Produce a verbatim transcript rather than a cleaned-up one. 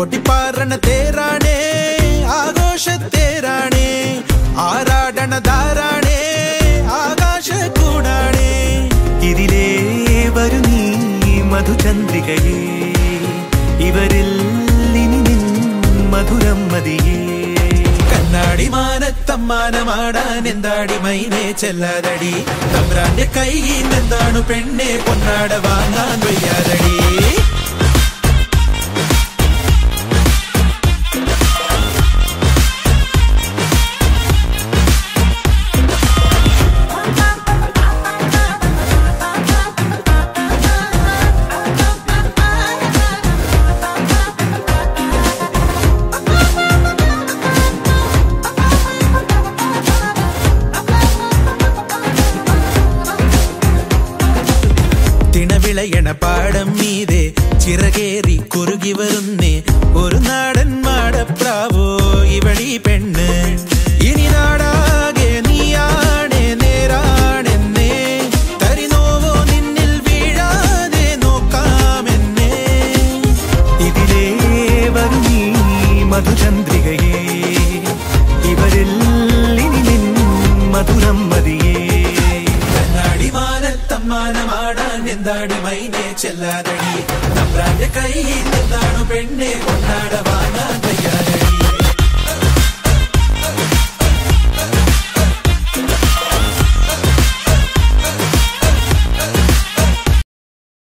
കൊട്ടിപ്പാറണ തേരാണേ ആഘോഷത്തേരാണേ ആരാടണതാരാണേ ആകാശ കൂടാണേ ഇതിലേ വരു നീ മധുചന്ദ്രികയേ ഇവരിൽ ഇനി നിൻ മധുരം മതിയേ കണ്ണാടി മാനത്തമ്മാനമാടാൻ എന്താടി മൈനെ ചെല്ലാതടി തമ്പ്രാന്റെ കൈയിൽ എന്താണു പെണ്ണെ പൊന്നാട വാങ്ങാൻ വയ്യാതടി തിണവിളയണ പാടം മീതെ ചിറകേറി കുറുകി വരുന്നേ ഒരു നാടൻ മാടപ്രാവോ ഇവളീ പെണ്ണ് ഇനി നാടാകെ നീയാണേ നേരാണെന്നേ തരിനോവോ നിന്നിൽ വീഴാതെ നോക്കാമെന്നേ ഇതിലേ വരു നീ മധുചന്ദ്ര